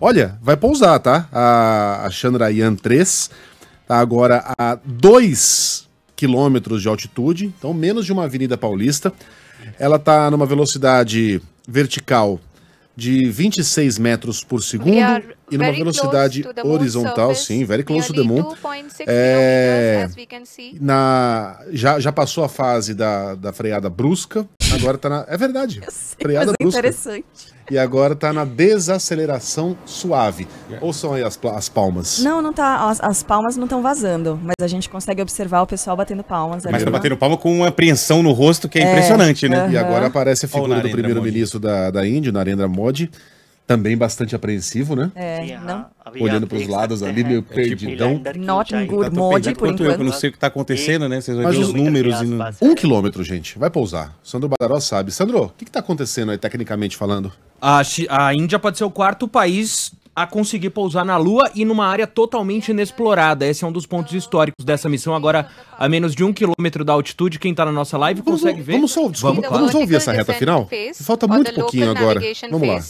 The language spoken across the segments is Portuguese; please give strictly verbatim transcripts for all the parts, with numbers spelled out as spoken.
Olha, vai pousar, tá? A, a Chandrayaan três tá agora a dois quilômetros de altitude, então menos de uma avenida paulista. Ela tá numa velocidade vertical de vinte e seis metros por segundo e numa velocidade horizontal, sim, very close to the moon. É, na, já, já passou a fase da, da freada brusca, agora tá na... É verdade, freada Mas é brusca. interessante. E agora tá na desaceleração suave. Ouçam aí as, as palmas. Não, não tá. As, as palmas não estão vazando, mas a gente consegue observar o pessoal batendo palmas. Mas tá batendo palma com uma apreensão no rosto que é, é impressionante, né? Uh-huh. E agora aparece a figura do primeiro-ministro Modi. da, da Índia, Narendra Modi, também bastante apreensivo, né? É, não. Olhando para os lados ali, meio perdidão. Not in good mode, por enquanto. Eu não sei o que tá acontecendo, né? Vocês vão ver os números. E no... Um quilômetro, gente. Vai pousar. Sandro Badaró sabe. Sandro, o que, que tá acontecendo aí, tecnicamente falando? A, a Índia pode ser o quarto país a conseguir pousar na Lua e numa área totalmente inexplorada. Esse é um dos pontos históricos dessa missão. Agora, a menos de um quilômetro da altitude, quem tá na nossa live vamos, consegue ver. Vamos, só, desculpa, vamos, vamos ouvir essa reta final? Falta muito pouquinho agora. Vamos lá.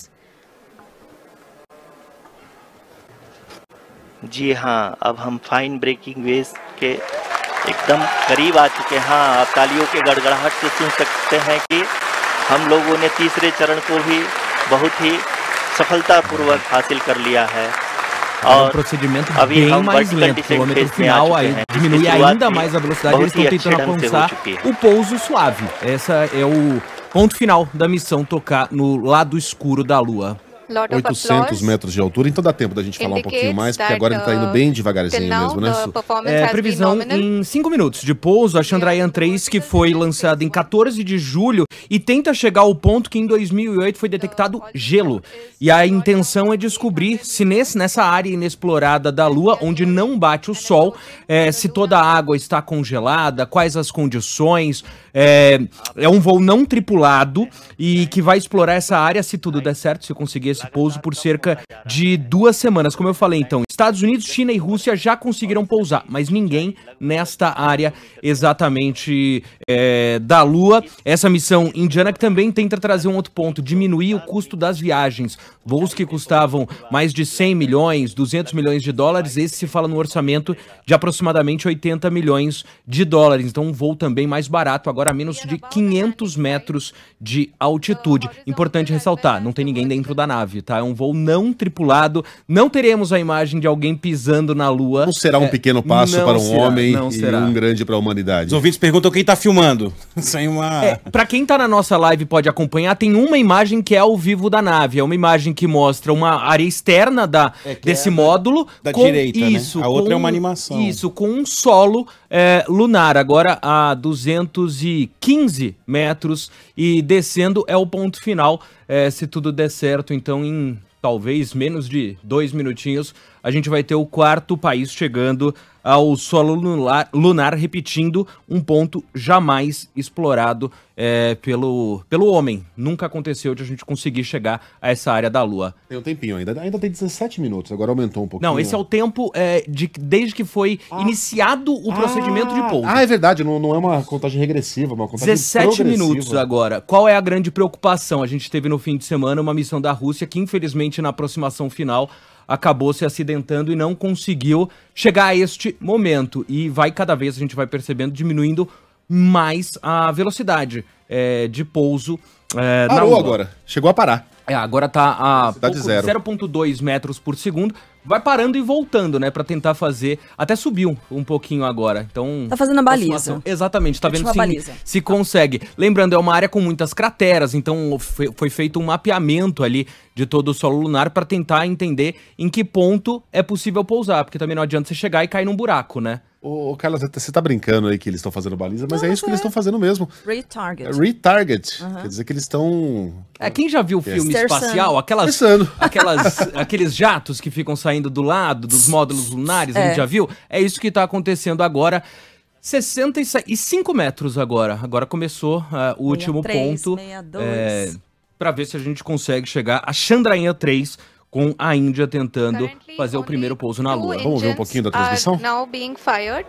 जी हाँ, अब हम fine breaking wave के एकदम करीब आ चुके हैं। हाँ, आप तालियों के गड़गड़ाहट से सुन सकते हैं कि हम लोगों ने तीसरे चरण को भी बहुत ही सफलतापूर्वक हासिल कर लिया है। É um procedimento bem mais lento. O quilômetro final aí diminui ainda mais a velocidade. Eles estão tentando alcançar o pouso suave. Esse é o ponto final da missão, tocar no lado escuro da Lua. oitocentos metros de altura, então dá tempo da gente falar um pouquinho mais, porque agora ele tá indo bem devagarzinho mesmo, né? É, previsão em cinco minutos de pouso, a Chandrayaan três, que foi lançada em quatorze de julho e tenta chegar ao ponto que em dois mil e oito foi detectado gelo. E a intenção é descobrir se nesse, nessa área inexplorada da Lua, onde não bate o sol, é, se toda a água está congelada, quais as condições. É, é um voo não tripulado e que vai explorar essa área, se tudo der certo, se conseguir esse pouso, por cerca de duas semanas. Como eu falei, então, Estados Unidos, China e Rússia já conseguiram pousar, mas ninguém nesta área exatamente é, da Lua. Essa missão indiana que também tenta trazer um outro ponto, diminuir o custo das viagens. Voos que custavam mais de cem milhões, duzentos milhões de dólares, esse se fala no orçamento de aproximadamente oitenta milhões de dólares. Então um voo também mais barato, agora a menos de quinhentos metros de altitude. Importante ressaltar, não tem ninguém dentro da nave, tá? É um voo não tripulado, não teremos a imagem de alguém pisando na Lua. Não será um é, pequeno passo para um será, homem e será. um grande para a humanidade. Os ouvintes perguntam quem tá filmando. Sem uma... É, pra quem tá na nossa live pode acompanhar, tem uma imagem que é ao vivo da nave, é uma imagem que mostra uma área externa da, é desse é módulo. Da com, direita, isso, né? A outra com, é uma animação. Isso, com um solo é, lunar, agora a duzentos e quinze metros e descendo é o ponto final, é, se tudo der certo, então em talvez menos de dois minutinhos a gente vai ter o quarto país chegando ao solo lunar, lunar repetindo um ponto jamais explorado é, pelo, pelo homem. Nunca aconteceu de a gente conseguir chegar a essa área da Lua. Tem um tempinho ainda, ainda tem dezessete minutos, agora aumentou um pouquinho. Não, esse é o tempo é, de, desde que foi ah. iniciado o ah. procedimento de pouso. Ah, é verdade, não, não é uma contagem regressiva, é uma contagem dezessete minutos agora. Qual é a grande preocupação? A gente teve no fim de semana uma missão da Rússia que infelizmente na aproximação final acabou se acidentando e não conseguiu chegar a este momento. E vai cada vez, a gente vai percebendo, diminuindo mais a velocidade é, de pouso é, Parou na Lua. agora, chegou a parar. É, agora tá a zero vírgula dois metros por segundo. Vai parando e voltando, né, pra tentar fazer... Até subiu um pouquinho agora, então... Tá fazendo a baliza. Exatamente, tá vendo se, se consegue. Lembrando, é uma área com muitas crateras, então foi, foi feito um mapeamento ali de todo o solo lunar pra tentar entender em que ponto é possível pousar, porque também não adianta você chegar e cair num buraco, né? Ô, Carla, você tá brincando aí que eles estão fazendo baliza, mas não, é isso que é. eles estão fazendo mesmo. Retarget. Retarget. Uhum. Quer dizer que eles estão... É, quem já viu o filme é. espacial, aquelas, aquelas, aqueles jatos que ficam saindo do lado dos módulos lunares, é. a gente já viu? É isso que tá acontecendo agora. sessenta e cinco metros agora. Agora começou uh, o último três, ponto. sessenta e dois. É, pra ver se a gente consegue chegar a Chandrayaan três, com a Índia tentando fazer o primeiro pouso na Lua. Vamos ver um pouquinho da transmissão? Now being fired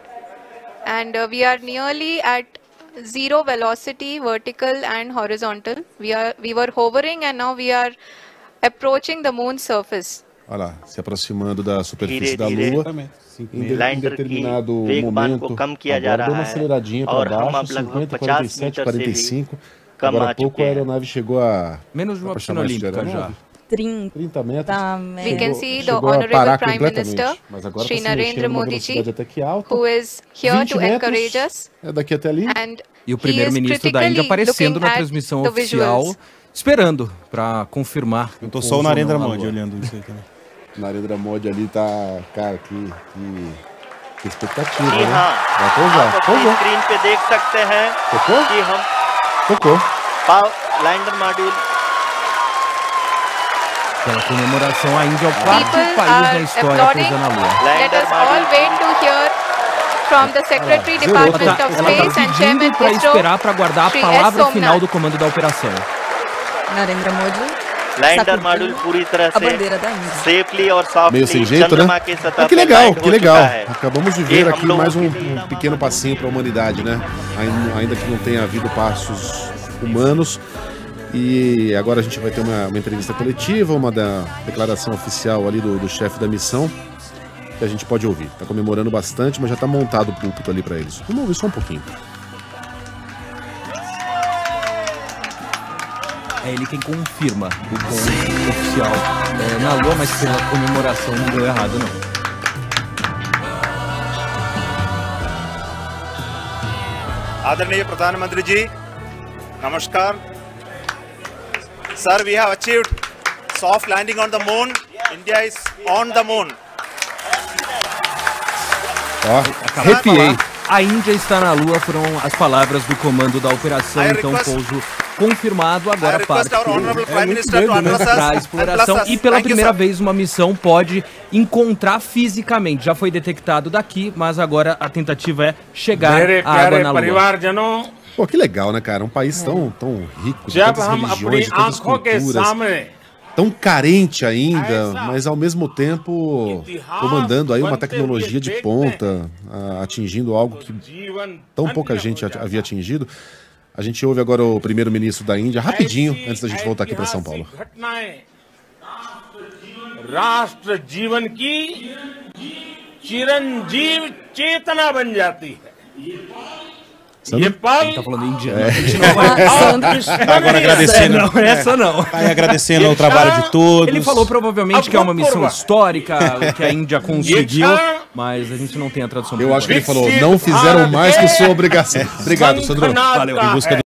and uh, we are nearly at zero velocity, vertical and horizontal. We are we were hovering and now we are approaching the moon's surface. Olha lá, se aproximando da superfície da धीरे-धीरे Lua. Em, de, em lander की determinado वेगमान momento, को कम किया जा agora deu रहा uma है aceleradinha और para हम baixo, अब लगभग cinquenta, quarenta e पचास sete, मीटर quarenta e से भी cinco. कम Agora आ há pouco चुके a हैं aeronave chegou a... Menos de uma Dá pra piscina chamar isso de olímpica já. aeronave? trinta trinta metros. metros. We can Chegou- see the chegou a Honorable parar Prime completamente. Minister, Mas agora Shri tá se mexendo Narendra numa Modi velocidade ji, até que alta. who is here vinte to encourage metros, us, é daqui até ali. and E o he is primeiro-ministro da Índia critically aparecendo looking na at transmissão the oficial, visuals. esperando para confirmar. Eu tô só o pouso ou Narendra não na Modi Lua. olhando isso aí também. Narendra Modi ali tá... Cara, que, que, que expectativa, जी né? हाँ, Vai आप pousar. अपनी Pousou. Screen पे देख सकते हैं Tocou? कि हम Tocou. पाव lander module Pela comemoração, a Índia é o quarto People país na are história a applauding. pousar na Lua. Let lander us all module wait to hear from the Secretary Zero. Ela Department tá, of ela tá Space and pedindo Chairman para esperar ISRO, para guardar a Shri palavra S. final Somnath. do comando da operação. Narendra Modi, lander sacudindo module पूरी तरह a से bandeira da Índia. Safely और Meio sem softly jeito, चंद्रमा né? के सतह Mas que पे legal, land que हो legal. चुका है। Acabamos de ये ver हम aqui लोगों mais um, के लिए um pequeno passinho para a humanidade, né? Ainda, ainda que não tenha havido passos humanos. E agora a gente vai ter uma, uma entrevista coletiva, uma da declaração oficial ali do, do chefe da missão, que a gente pode ouvir. Tá comemorando bastante, mas já tá montado o púlpito ali para eles. Vamos ouvir só um pouquinho. É ele quem confirma o ponto oficial é, na Lua, mas pela comemoração não deu errado, não. आदरणीय प्रधानमंत्री जी नमस्कार sir we have achieved soft landing on the moon India is on the moon Ó, arrepiei. A Índia está na Lua, foram as palavras do comando da operação, I então request- pouso confirmado, I agora request parte our honorable prime muito minister to doido, né? address us para a and exploração bless us. e pela Thank you, primeira sir. vez uma missão pode encontrar fisicamente. Já foi detectado daqui, mas agora a tentativa é chegar मेरे à água प्यारे na Lua. परिवारजनों, Pô, que legal, né, cara? Um país tão, tão rico, de जब tantas हम अपनी religiões, de tantas आंखों के culturas, सामने tão carente ainda, mas ao mesmo tempo comandando aí uma tecnologia de ponta, ah, atingindo algo que जीवन tão pouca gente at- havia atingido. A gente ouve agora o primeiro-ministro da Índia, rapidinho, antes da gente voltar aqui para São Paulo. घटनाएं राष्ट्र जीवन की चिरंजीव चेतना बन जाती है ये Ele पल tá falando indiano. Agora agradecendo. Não, essa não. Aí agradecendo o trabalho de todos. Ele falou provavelmente que é uma missão histórica, que a Índia conseguiu, mas a gente não tem a tradução. Eu acho que ele falou, não fizeram mais que sua obrigação. Obrigado, Sandro. Valeu. Em busca do